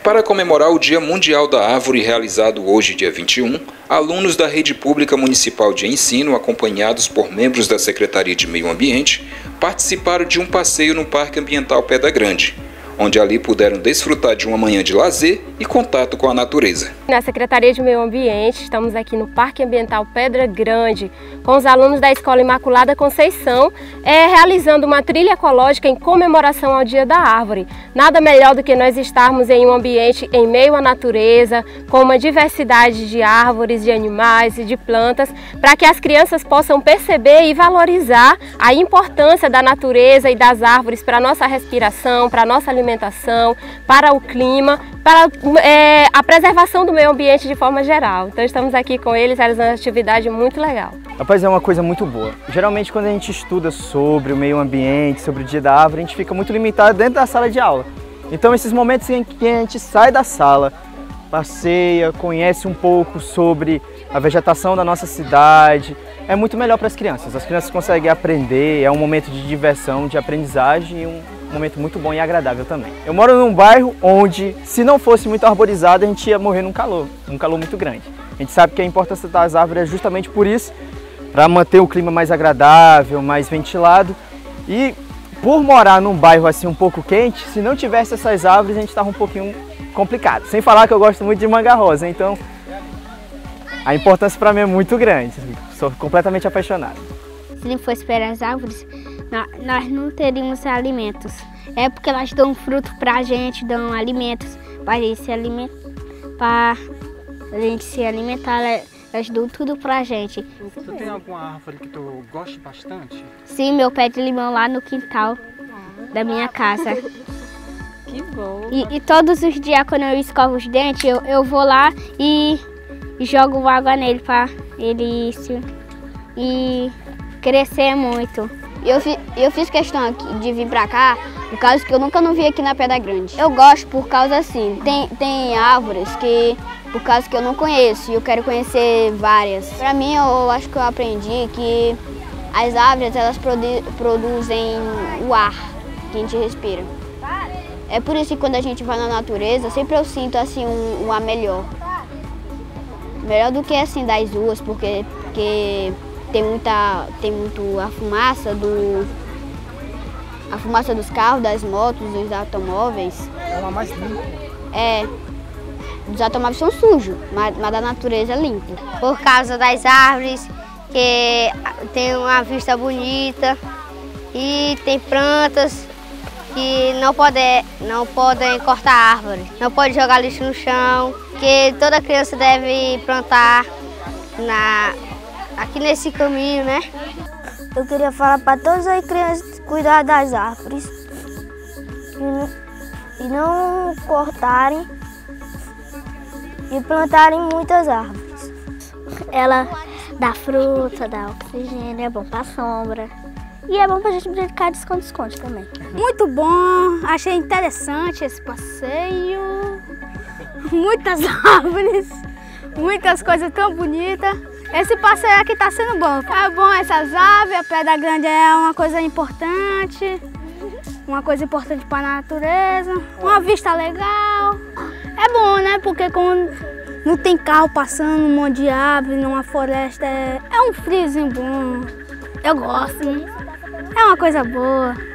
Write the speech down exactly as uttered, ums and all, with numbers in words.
Para comemorar o Dia Mundial da Árvore, realizado hoje, dia vinte e um, alunos da Rede Pública Municipal de Ensino, acompanhados por membros da Secretaria de Meio Ambiente, participaram de um passeio no Parque Ambiental Pedra Grande, onde ali puderam desfrutar de uma manhã de lazer e contato com a natureza. Na Secretaria de Meio Ambiente, estamos aqui no Parque Ambiental Pedra Grande, com os alunos da Escola Imaculada Conceição, é, realizando uma trilha ecológica em comemoração ao Dia da Árvore. Nada melhor do que nós estarmos em um ambiente em meio à natureza, com uma diversidade de árvores, de animais e de plantas, para que as crianças possam perceber e valorizar a importância da natureza e das árvores para a nossa respiração, para a nossa alimentação, para o clima, para é, a preservação do meio ambiente de forma geral. Então estamos aqui com eles realizando uma atividade muito legal. Rapaz, é uma coisa muito boa. Geralmente quando a gente estuda sobre o meio ambiente, sobre o Dia da Árvore, a gente fica muito limitado dentro da sala de aula. Então esses momentos em que a gente sai da sala, passeia, conhece um pouco sobre a vegetação da nossa cidade, é muito melhor para as crianças. As crianças conseguem aprender, é um momento de diversão, de aprendizagem e um momento muito bom e agradável também. Eu moro num bairro onde, se não fosse muito arborizado, a gente ia morrer num calor, um calor muito grande. A gente sabe que a importância das árvores é justamente por isso, para manter o clima mais agradável, mais ventilado. E por morar num bairro assim um pouco quente, se não tivesse essas árvores, a gente estava um pouquinho complicado. Sem falar que eu gosto muito de manga rosa, então a importância para mim é muito grande. Sou completamente apaixonado. Se não fosse pelas árvores, nós não teríamos alimentos. É porque elas dão fruto pra gente, dão alimentos para a gente se alimentar, para a gente se alimentar, elas dão tudo pra gente. Tu tem alguma árvore que tu goste bastante? Sim, meu pé de limão lá no quintal da minha casa. Que bom! E, e todos os dias quando eu escovo os dentes, eu, eu vou lá e, e jogo água nele para ele se, e crescer muito. Eu, fi, eu fiz questão aqui de vir pra cá por causa que eu nunca não vi aqui na Pedra Grande. Eu gosto por causa assim, tem, tem árvores que por causa que eu não conheço e eu quero conhecer várias. Pra mim, eu acho que eu aprendi que as árvores elas produ, produzem o ar que a gente respira. É por isso que quando a gente vai na natureza, sempre eu sinto assim um, um ar melhor. Melhor do que assim das ruas, porque, porque tem muita, tem muito a fumaça do, a fumaça dos carros, das motos, dos automóveis. É uma mais limpa. É, os automóveis são sujos, mas, mas da natureza é limpo. Por causa das árvores, que tem uma vista bonita e tem plantas que não podem, não podem cortar árvore, não pode jogar lixo no chão, que toda criança deve plantar na aqui nesse caminho, né? Eu queria falar para todas as crianças cuidar das árvores e não cortarem e plantarem muitas árvores. Ela dá fruta, dá oxigênio, é bom para sombra e é bom para a gente brincar de esconde-esconde também. Muito bom, achei interessante esse passeio, muitas árvores, muitas coisas tão bonitas. Esse passeio aqui está sendo bom. É bom essas aves, a Pedra Grande é uma coisa importante, uma coisa importante para a natureza, uma vista legal. É bom, né? Porque quando não tem carro passando, um monte de árvore, numa floresta, é, é um friozinho bom. Eu gosto, né? É uma coisa boa.